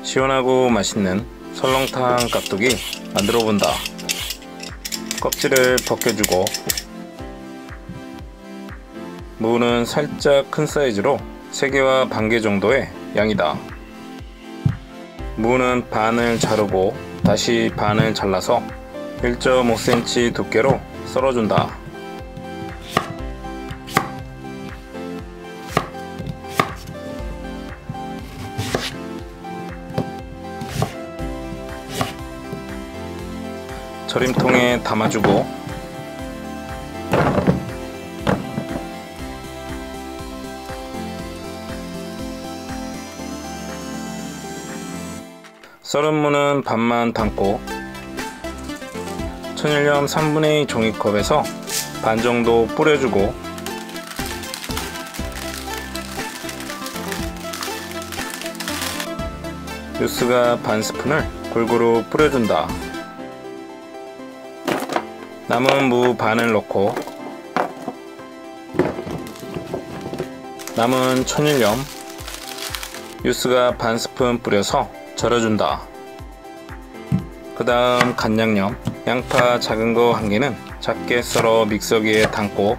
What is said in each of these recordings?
시원하고 맛있는 설렁탕 깍두기 만들어 본다. 껍질을 벗겨주고 무는 살짝 큰 사이즈로 3개와 반 개 정도의 양이다. 무는 반을 자르고 다시 반을 잘라서 1.5cm 두께로 썰어준다. 절임통에 담아주고 썰은 무는 반만 담고 천일염 3분의 2 종이컵에서 반 정도 뿌려주고 유스가 반 스푼을 골고루 뿌려준다. 남은 무 반을 넣고 남은 천일염 유스가 반 스푼 뿌려서 절여준다. 그 다음 간장염 양파 작은 거 1개는 작게 썰어 믹서기에 담고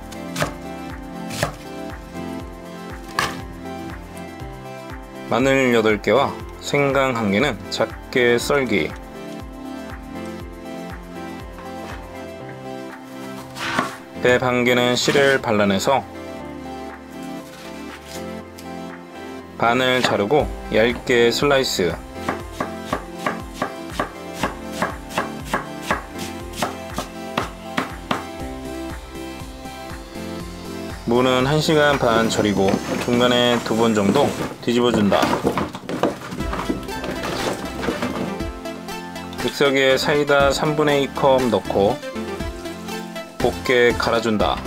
마늘 8개와 생강 1개는 작게 썰기, 배 1개는 씨를 발라내서 반을 자르고 얇게 슬라이스, 무는 1시간 반 절이고 중간에 2번 정도 뒤집어준다. 믹서기에 사이다 3분의 2컵 넣고 곱게 갈아준다.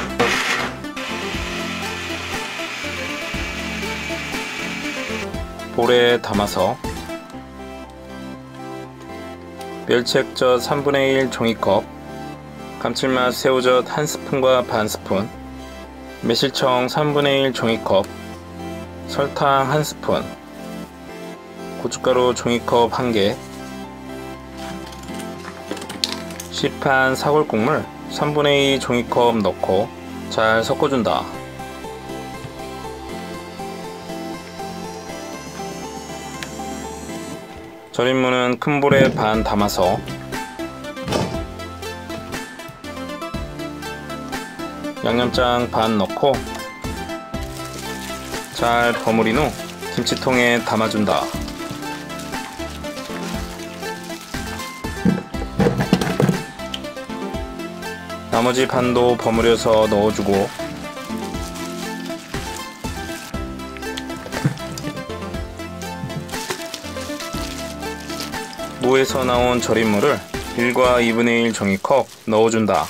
볼에 담아서 멸치액젓 3분의 1 종이컵, 감칠맛 새우젓 1스푼과 반 스푼, 매실청 3분의 1 종이컵, 설탕 1스푼, 고춧가루 종이컵 1개, 시판 사골국물 3분의 2 종이컵 넣고 잘 섞어준다. 절임무는 큰 볼에 반 담아서 양념장 반 넣고 잘 버무린 후 김치통에 담아준다. 나머지 반도 버무려서 넣어주고 무에서 나온 절임물을 1과 2분의 1 종이컵 넣어준다.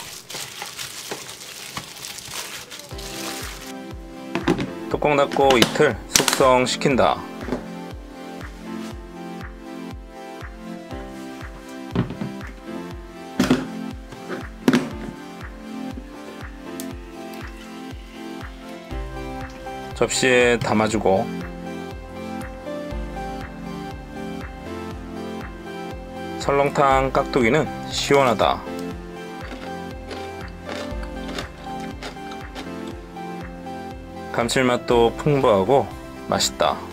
뚜껑 닫고 이틀 숙성시킨다. 접시에 담아주고 설렁탕 깍두기는 시원하다. 감칠맛도 풍부하고 맛있다.